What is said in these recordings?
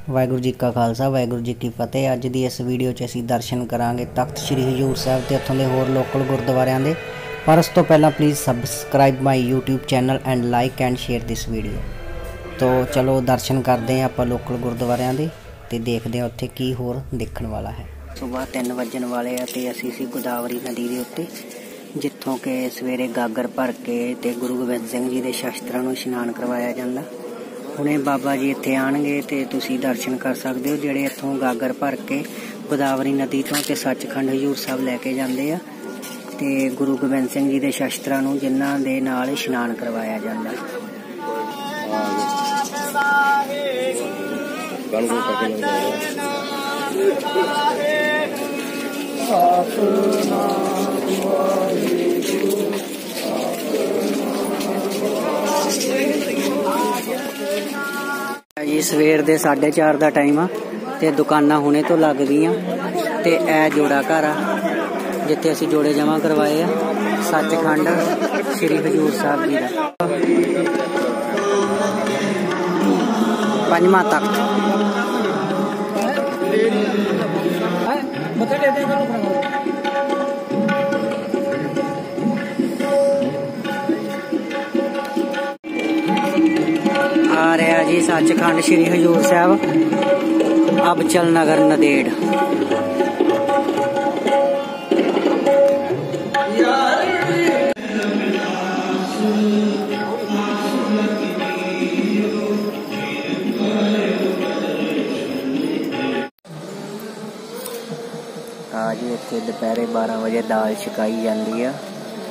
वाहिगुरू जी का खालसा वाहिगुरू जी की फतेह। अज की इस वीडियो च असीं दर्शन करांगे तख्त श्री हजूर साहिब ते उत्थों दे होर लोकल गुरुद्वारियां दे। पर उस तो पहला please subscribe my YouTube channel and like and share this video. तो चलो दर्शन करते हैं आपां लोकल गुरुद्वारियां दे ते देखते हैं उत्थे की होर देखण वाला है। सुबह 3 वजन वाले आ ते असीं सी गोदावरी नदी दे उत्ते जित्थों के सवेरे गागर भर के ते गुरु गोबिंद सिंह जी के शस्त्रां नूं इशनान करवाया जांदा। हुणे बाबा जी इत्थे आउणगे ते तुसीं दर्शन कर सकदे हो, जिहड़े इत्थों गागर भर के गोदावरी नदी तो ते सचखंड हजूर साहिब लैके जांदे आ ते गुरु गोबिंद सिंह जी के शस्त्रां नूं जिन्हां दे नाल इशनान करवाया जांदा। जी सवेर दे 4:30 का टाइम आ ते दुकानां हुणे तो लग गईयां ते ए जोड़ा घर आ जिथे असीं जोड़े जमा करवाए आ सचखंड श्री हजूर साहिब जी दा 5वां तख्त। आ रहा जी सचखंड श्री हजूर साहिब अबचल नगर नदेड़। आज इत्थे दोपहरे 12 बजे दाल छकाई जाती है।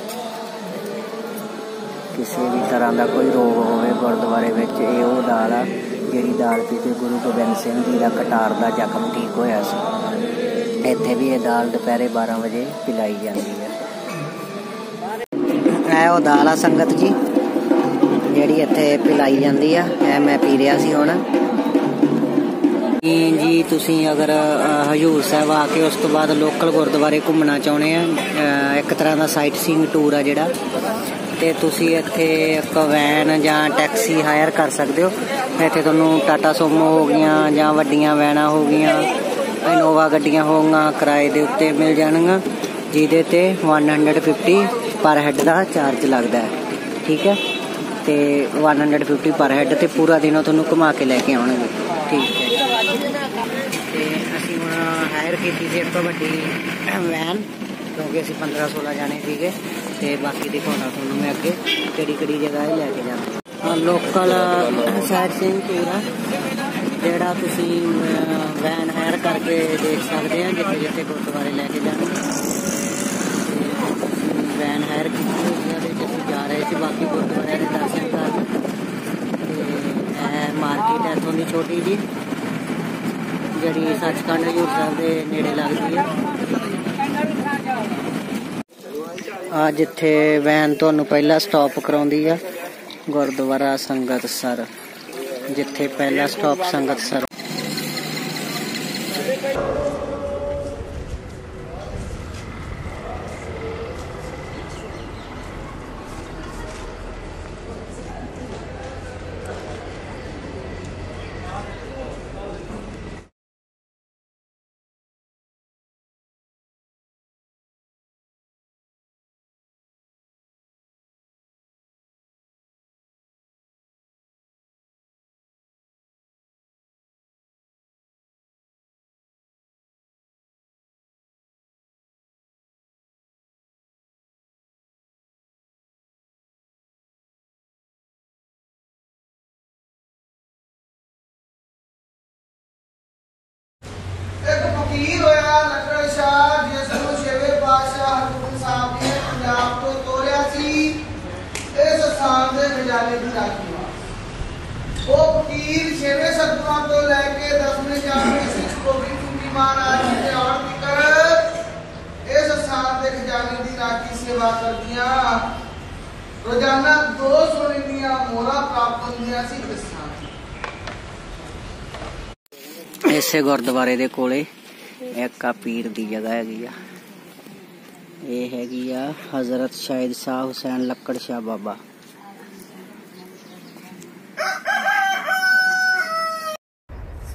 किसी भी तरह का कोई रोग होवे गुरुद्वारे विच ये वो दाल आ जिहड़ी दाल पी के गुरु गोबिंद सिंह जी का कटार का जख्म ठीक होया सी। इत्थे भी ये दाल दोपहरे 12 बजे पिलाई जाती है। ਇਹ ਉਹ दाल आ संगत जी ਜਿਹੜੀ ਇੱਥੇ पिलाई जाती है। मैं पी रहा सी हुण जी। तुसीं अगर हजूर साहिब आके उस तो बाद लोकल गुरुद्वारे घूमना चाहुंदे आ, एक तरह का साइट सीइंग टूर आ जिहड़ा, ते तुसीं इत्थे एक वैन जां टैक्सी हायर कर सकदे हो। इत्थे तुहानूं टाटा सोमो हो गईयां जां वड्डियां वैनां हो गईयां, इनोवा गड्डियां हो गईयां किराए दे उत्ते मिल जाणगीਆਂ, जिहदे ते 150 पर हैड का चार्ज लगदा है। ठीक है, ते 150 पर हैड ते पूरा दिन वो तुहानूं घुमा के लैके आउणगे। ठीक है, ते असीं हुण हायर कीती सी एक वड्डी वैन क्योंकि असीं 15-16 जाने सीगे ते बाकी दिखाउणा तुहानूं मैं अगे किहड़ी जगह लैके जांदे। लोकल साइट सीइंग टूर आ जिहड़ा तुसीं वैन हायर करके देख सकदे आ जिथे जिथे गुरुद्वारे लैके जाने। वैन हायर की जा रहे थे बाकी गुरुद्वारे के दर्शन कर। मार्केट है इत्थों दी छोटी जी जिहड़ी सचखंड हजूर साहिब के नेड़े लगदी है। आ जिथे वैन तुहानूं पहला स्टॉप कराउंदी आ गुरुद्वारा संगतसर, जिथे पहला स्टॉप संगतसर। एक फकीर होया लकड़ शाह जिसनूं छेवें पातशाह हरगोबिंद साहब ने पंजाब तो तोड़िया सी इस स्थान के खजाने की राखी वास्ते। वो फकीर छेवें सतगुरां तो लैके 10वें जामे सिख गोबिंद टूटी महाराज जी के आउण तक इस स्थान के खजाने की राखी सेवा करदियां रोजाना 2 सोने दीयां मोहरां प्राप्त होंदियां सी। इस स्थान इसे गुरुद्वारे दे कोले एक पीर दी जगह हैगी आ, ये हैगी आ हजरत शाहिद शाह हुसैन लक्कड़ शाह बाबा।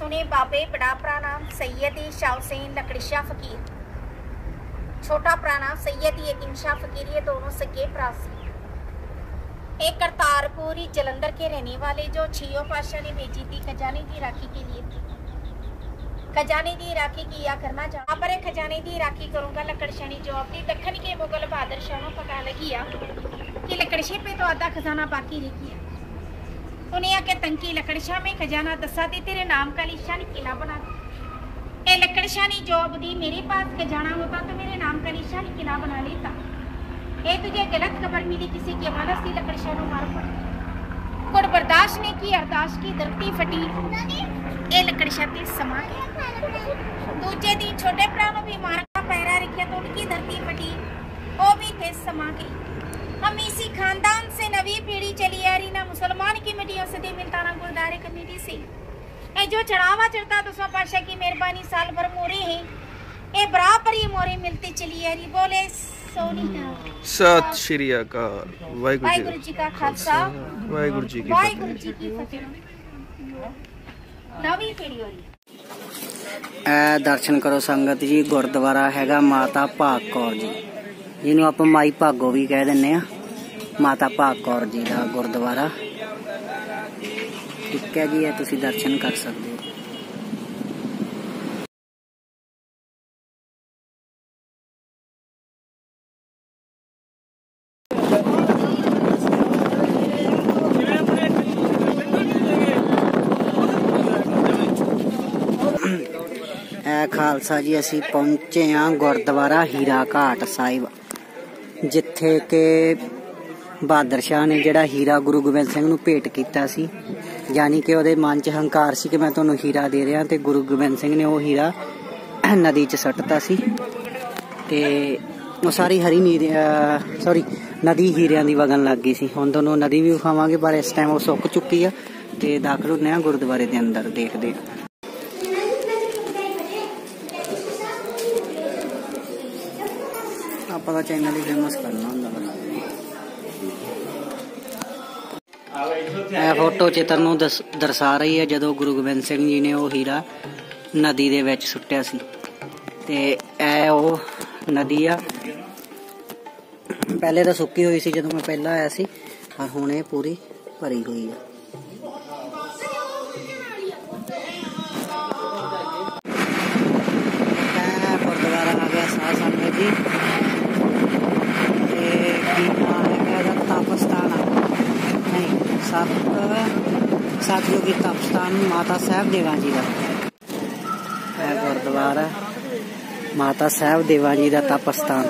सुने बाबे, बड़ा प्रणाम सैयदी शाह हुसैन लकड़ी शाह फकीर, छोटा प्रणाम सैयदी यकीन शाह फकीर। ये दोनों सगे भरा से एक करतारपुर जलंधर के रहने वाले जो छियो पातशाह ने भेजी थी खजाने की राखी के लिए थी। खजाने की राखी किया करना चाहा पर खजाने की राखी करूंगा लकड़शानी जवाब दी। दखन के मुगल बहादुर शाह पता लगिया कि लकड़शे पे तो आधा खजाना बाकी रह गया। उन्हें आके तंकी लकड़शाह में खजाना दसा दी, तेरे नाम का निशानी किला बना दे। ए लकड़शानी जवाब दी, मेरे पास खजाना होता तो मेरे नाम का निशानी किला बना लेता। ए तुझे गलत खबर मिली किसी की अमानत सी, लकड़शाह नु मार पड़ी। कुड़ बर्दाश्त ने की अरदाश की धरती फटी, ए लकड़शाह ते समा गया। दूजे दिन छोटे भरा नु भी मार का पैरा रखिया तो उनकी धरती फटी, वो भी थे समा गई। हम इसी खानदान से नवी पीढ़ी चली आ रही, ना मुसलमान की मिट्टियों से दे मिलता ना गुरुद्वारे कमेटी से। ए जो चढ़ावा चढ़ता तो सौ पातशाह की मेहरबानी साल भर मोरे है, ए बराबर ये मोरे मिलती चली आ रही। बोले सत श्री अकाल। वाहिगुरु जी का खालसा, वाहिगुरु जी की फतेह। नवी पीढ़ी हो रही। दर्शन करो संगत जी, गुरुद्वारा हैगा माता भाग कौर जी, जिन्हों आप माई भागो भी कह दिंने आ। माता भाग कौर जी का गुरुद्वारा ठीक है जी, ये तुसी दर्शन कर सकते हो। खालसा जी असी पहुंचे हाँ गुरुद्वारा हीरा घाट साहिब, जिथे के बहादुर शाह ने जिहड़ा हीरा गुरु गोबिंद सिंह नूं भेंट कीता सी, यानी कि उहदे मन च हंकार सी कि मैं तुहानूं हीरा दे रहा, ते गुरु गोबिंद सिंह ने वो हीरा नदी च सट्टता सी ते वो सारी हरी नदी हीरियां दी वगन लग गई सी। हुण तुहानूं नदी भी विखावांगे, पर इस टाइम वो सुक चुकी है। ते दाखल होने आ गुरुद्वारे दे अंदर, देखदे ਆਪਾਂ ਦਾ ਚੈਨਲ ਹੀ ਫੇਮਸ ਕਰਨਾ ਹੁੰਦਾ ਬੰਦਾ। ਇਹ ਫੋਟੋ ਚਿੱਤਰ ਨੂੰ ਦਰਸਾ ਰਹੀ ਹੈ ਜਦੋਂ ਗੁਰੂ ਗੋਬਿੰਦ ਸਿੰਘ ਜੀ ਨੇ ਉਹ ਹੀਰਾ ਨਦੀ ਦੇ ਵਿੱਚ ਸੁੱਟਿਆ ਸੀ, ਤੇ ਇਹ ਉਹ ਨਦੀ ਆ। ਪਹਿਲੇ ਤਾਂ ਸੁੱਕੀ ਹੋਈ ਸੀ ਜਦੋਂ ਮੈਂ ਪਹਿਲਾਂ ਆਇਆ ਸੀ, ਪਰ ਹੁਣ ਇਹ ਪੂਰੀ ਭਰੀ ਹੋਈ ਆ। ਗੁਰਦੁਆਰਾ ਆ ਗਿਆ ਸਾਧ ਸੰਗਤ ਜੀ, सतयुगी तपस्थान माता साहब देवा जी का गुरुद्वारा, माता साहब देवा जी का तपस्थान।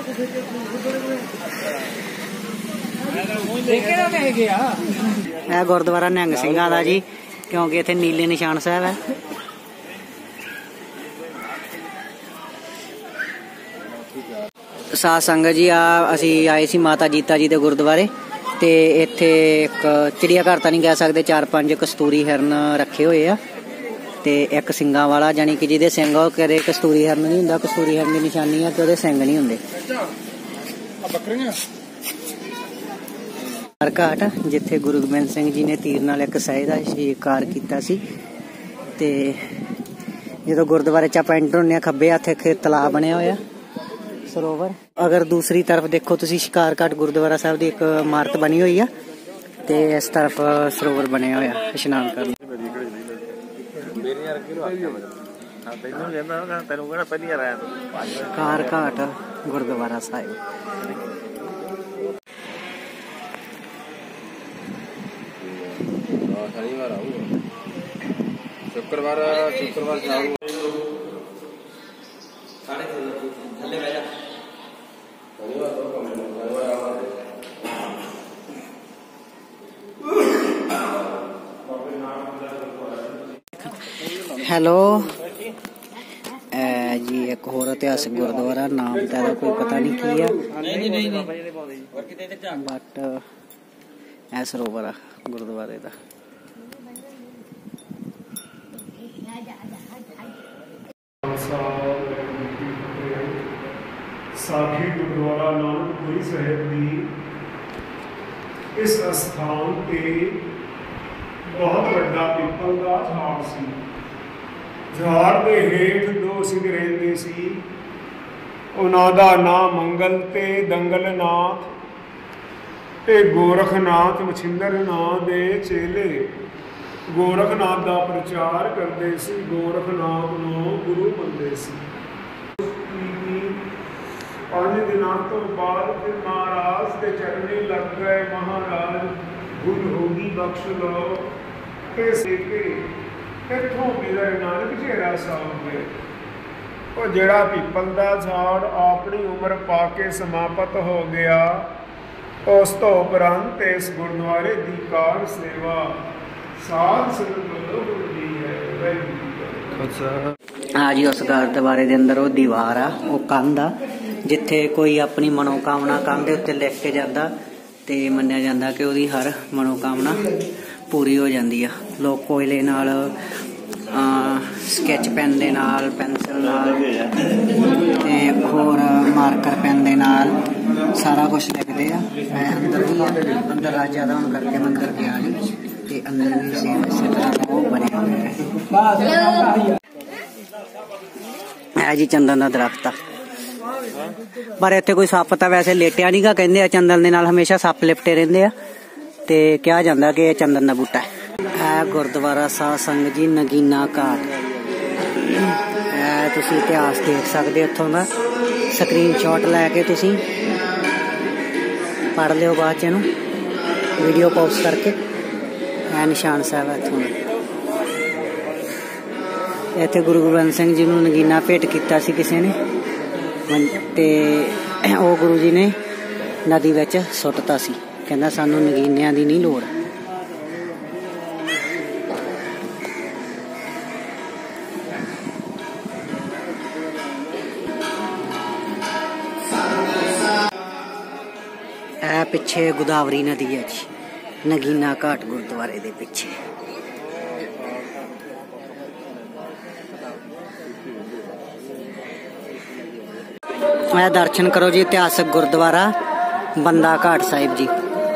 यह गुरुद्वारा निहंग सिंघां दा जी, क्योंकि इत्थे नीले निशान साहब है। साध संगत जी असी आए सी माता जीता जी दे गुरुद्वारे, ते इत्थे एक चिड़िया घर तो नहीं कह सकते, 4-5 कस्तूरी हिरन रखे हुए आ, ते एक सिंगा वाला, जानी कि जिहदे सिंग कदे कस्तूरी हिरन नहीं हुंदा। कस्तूरी हिरन की निशानी है कि उहदे सिंग नहीं हुंदे। घाट जिथे गुरु गोबिंद सिंह जी ने तीर नाल एक सहे दा शिकार कीता सी, ते जदों गुरुद्वारे च आपां एंटर होने खब्बे हत्थ एक तलाब बनिया होया सरोवर। अगर दूसरी तरफ देखो तुसी शिकार घाट गुरुद्वारा साहब की एक इमारत बनी हुई है, ते इस तरफ सरोवर बने होया इशनान करने। शिकार घाट गुरुद्वारा साहिब। शुक्रवार हेलो जी, एक होर इतिहासिक गुरुद्वारा, नाम तो कोई पता नहीं की है, बट ए सरोवर आ गुरुद्वारे का। साखी गुरुद्वारा नानकपुरी साहिब की इस स्थान पे बहुत बड़ा पीपल का झाड़ सी, ਝਾੜ ਦੇ ਹੇਠ ਦੋ ਸਿੰਘ ਰਹਿੰਦੇ ਸੀ। ਉਹਨਾਂ ਦਾ ਨਾਮ ਮੰਗਲ ਤੇ ਦੰਗਲਨਾਥ ਤੇ ਗੋਰਖਨਾਥ ਮਛਿੰਦਰ ਨਾਂ ਦੇ ਚੇਲੇ ਗੋਰਖਨਾਥ ਦਾ ਪ੍ਰਚਾਰ ਕਰਦੇ ਸੀ, ਗੋਰਖਨਾਥ ਨੂੰ ਗੁਰੂ ਮੰਨਦੇ ਸੀ। 5 ਦਿਨਾਂ ਤੋਂ ਬਾਅਦ ਫਿਰ ਮਹਾਰਾਜ ਦੇ ਚਰਨੇ ਲੱਗ ਗਏ। ਮਹਾਰਾਜ ਭੁੱਲ ਹੋ ਗਈ, ਬਖਸ਼ ਲਓ ਤੇ ਸੇਕੇ ਇੱਥੋਂ ਮੇਰਾ ਨਾਨਕ ਚਿਹਰਾ ਸਾਹਿਬ ਗਏ। ਉਹ ਜਿਹੜਾ ਪਿੱਪਲ ਦਾ ਝਾੜ ਆਪਣੀ ਉਮਰ ਪਾ ਕੇ ਸਮਾਪਤ ਹੋ ਗਿਆ, ਉਸ ਤੋਂ ਉਪਰੰਤ ਇਸ ਗੁਰਦੁਆਰੇ ਦੀ ਕਾਰ ਸੇਵਾ ਸਾਧ ਸੰਗਤ ਹੁੰਦੀ ਹੈ। ਹਾਂ ਜੀ, ਉਸ ਗੁਰਦੁਆਰੇ ਦੇ ਅੰਦਰ ਉਹ ਦੀਵਾਰ ਆ, ਉਹ ਕੰਧ ਆ, ਜਿੱਥੇ ਕੋਈ ਆਪਣੀ ਮਨੋਕਾਮਨਾ ਕੰਧ ਦੇ ਉੱਤੇ ਲਿਖ ਕੇ ਜਾਂਦਾ ਤੇ ਮੰਨਿਆ ਜਾਂਦਾ ਕਿ ਉਹਦੀ ਹਰ ਮਨੋਕਾਮਨਾ ਪੂਰੀ ਹੋ ਜਾਂਦੀ ਆ। ਲੋਕ ਕੋਇਲੇ ਨਾਲ, ਸਕੈਚ ਪੈਨ ਦੇ ਨਾਲ, ਪੈਨਸਿਲ ਨਾਲ ਤੇ ਹੋਰ ਮਾਰਕਰ ਪੈਨ ਦੇ ਨਾਲ ਸਾਰਾ ਕੁਛ ਲਿਖਦੇ ਆ। ਮੈਂ ਅੰਦਰ ਵੀ ਆ, ਅੰਦਰ ਰਾਜ ਜ਼ਿਆਦਾ ਹੋਣ ਕਰਕੇ ਮੰਦਰ ਗਿਆ ਨਹੀਂ ਤੇ ਅੰਦਰ ਵੀ ਸੇਮ ਇਸੇ ਤਰ੍ਹਾਂ ਉਹ ਬਣਿਆ ਹੋਇਆ ਹੈ ਜੀ। ਚੰਦਨ ਦਾ ਦਰਖਤ ਆ, ਪਰ ਇੱਥੇ ਕੋਈ ਸੱਪ ਤਾਂ ਵੈਸੇ ਲੇਟਿਆ ਨੀਗਾ। ਕਹਿੰਦੇ ਆ ਚੰਦਨ ਦੇ ਨਾਲ ਹਮੇਸ਼ਾ ਸੱਪ ਲਿਪਟੇ ਰਹਿੰਦੇ ਆ ਤੇ ਕਿਹਾ ਜਾਂਦਾ ਕਿ ਇਹ ਚੰਦਨ ਦਾ ਬੂਟਾ ਹੈ। ਇਹ ਗੁਰਦੁਆਰਾ ਸਾਧ ਸੰਗਤ ਜੀ ਨਗੀਨਾ ਘਾਟ। ਇਹ ਤੁਸੀਂ ਇਤਿਹਾਸ ਦੇਖ ਸਕਦੇ ਇੱਥੋਂ ਦਾ। ਸਕਰੀਨਸ਼ਾਟ ਲੈ ਕੇ ਤੁਸੀਂ ਪੜ੍ਹ ਲਿਓ ਬਾਅਦ ਚ ਇਹਨੂੰ ਵੀਡੀਓ ਪੌਜ਼ ਕਰਕੇ। ਇਹ ਨਿਸ਼ਾਨ ਸਾਹਿਬ ਹੈ ਇੱਥੋਂ ਦਾ। ਇੱਥੇ ਗੁਰੂ ਗੋਬਿੰਦ ਸਿੰਘ ਜੀ ਨੂੰ ਨਗੀਨਾ ਭੇਟ ਕੀਤਾ ਸੀ ਕਿਸੇ ਨੇ ਤੇ ਉਹ ਗੁਰੂ ਜੀ ਨੇ ਨਦੀ ਵਿੱਚ ਸੁੱਟਤਾ ਸੀ। ਕਹਿੰਦਾ ਸਾਨੂੰ ਨਗੀਨਿਆਂ ਦੀ ਨਹੀਂ ਲੋੜ। ਇਹ ਪਿੱਛੇ ਗੋਦਾਵਰੀ ਨਦੀ ਹੈ ਜੀ, ਨਗੀਨਾ ਘਾਟ ਗੁਰਦੁਆਰੇ ਦੇ ਪਿੱਛੇ। ਇਹ ਦਰਸ਼ਨ ਕਰੋ ਜੀ, ਇਤਿਹਾਸਕ ਗੁਰਦੁਆਰਾ ਬੰਦਾ ਘਾਟ ਸਾਹਿਬ ਜੀ।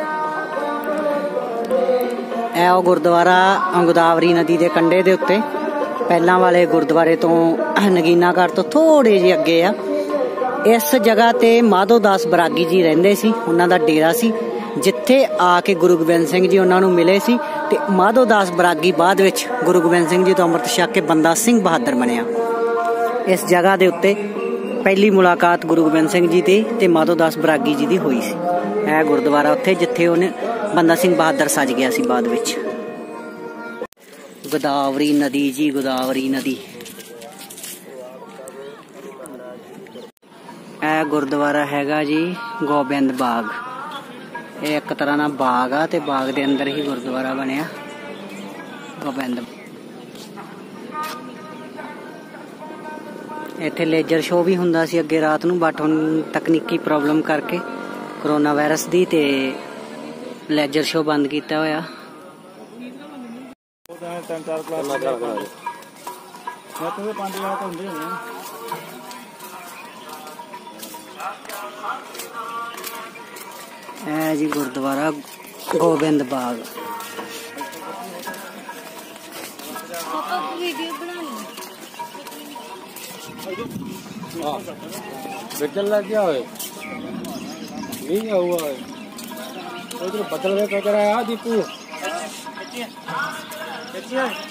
ਇਹ ਉਹ ਗੁਰਦੁਆਰਾ ਗੋਦਾਵਰੀ ਨਦੀ ਦੇ ਕੰਢੇ ਦੇ ਉੱਤੇ ਪਹਿਲਾਂ ਵਾਲੇ ਗੁਰਦੁਆਰੇ ਤੋਂ ਨਗੀਨਾ ਘਾਟ ਤੋਂ ਥੋੜੇ ਜਿਹੇ ਅੱਗੇ ਆ। ਇਸ ਜਗ੍ਹਾ ਤੇ ਮਾਧੋ ਦਾਸ ਬਰਾਗੀ ਜੀ ਰਹਿੰਦੇ ਸੀ, ਉਹਨਾਂ ਦਾ ਡੇਰਾ ਸੀ, ਜਿੱਥੇ ਆ ਕੇ ਗੁਰੂ ਗੋਬਿੰਦ ਸਿੰਘ ਜੀ ਉਹਨਾਂ ਨੂੰ ਮਿਲੇ ਸੀ ਤੇ ਮਾਧੋ ਦਾਸ ਬਰਾਗੀ ਬਾਅਦ ਵਿੱਚ ਗੁਰੂ ਗੋਬਿੰਦ ਸਿੰਘ ਜੀ ਤੋਂ ਅੰਮ੍ਰਿਤ ਛਕ ਕੇ ਬੰਦਾ ਸਿੰਘ ਬਹਾਦਰ ਬਣਿਆ। ਇਸ ਜਗ੍ਹਾ ਦੇ ਉੱਤੇ ਪਹਿਲੀ ਮੁਲਾਕਾਤ ਗੁਰੂ ਗੋਬਿੰਦ ਸਿੰਘ ਜੀ ਦੀ ਤੇ ਮਾਧੋ ਦਾਸ ਬਰਾਗੀ ਜੀ ਦੀ ਹੋਈ ਸੀ। ਇਹ ਗੁਰਦੁਆਰਾ ਉੱਥੇ ਜਿੱਥੇ ਉਹਨੇ ਬੰਦਾ ਸਿੰਘ ਬਹਾਦਰ ਸੱਜ ਗਿਆ ਸੀ ਬਾਅਦ ਵਿੱਚ। ਗੋਦਾਵਰੀ ਨਦੀ ਜੀ, ਗੋਦਾਵਰੀ ਨਦੀ। ਇਹ ਗੁਰਦੁਆਰਾ ਹੈਗਾ ਜੀ ਗੋਬਿੰਦ ਬਾਗ। ਇਹ ਇੱਕ ਤਰ੍ਹਾਂ ਦਾ ਬਾਗ ਆ ਤੇ ਬਾਗ ਦੇ ਅੰਦਰ ਹੀ ਗੁਰਦੁਆਰਾ ਬਣਿਆ ਗੋਬਿੰਦ। ਇੱਥੇ ਲੇਜ਼ਰ ਸ਼ੋਅ ਵੀ ਹੁੰਦਾ ਸੀ ਅੱਗੇ ਰਾਤ ਨੂੰ, ਬਟ ਹੁਣ ਤਕਨੀਕੀ ਪ੍ਰੋਬਲਮ ਕਰਕੇ ਕਰੋਨਾ ਵਾਇਰਸ ਦੀ ਤੇ ਲੇਜ਼ਰ ਸ਼ੋਅ ਬੰਦ ਕੀਤਾ ਹੋਇਆ। ਇਹ ਜੀ ਗੁਰਦੁਆਰਾ ਗੋਬਿੰਦ ਬਾਗ। बेचल लग गया है, नहीं हुआ है, तो बदल में कर रहा है दीपू।